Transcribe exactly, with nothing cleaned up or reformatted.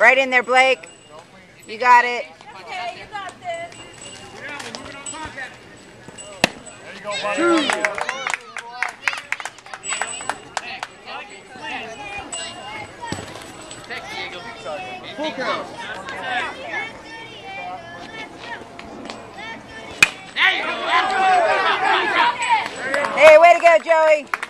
Right in there, Blake. You got it. Okay, you got this. Yeah, we're moving on pocket. There you go, buddy. Full count. Hey, way to go, Joey.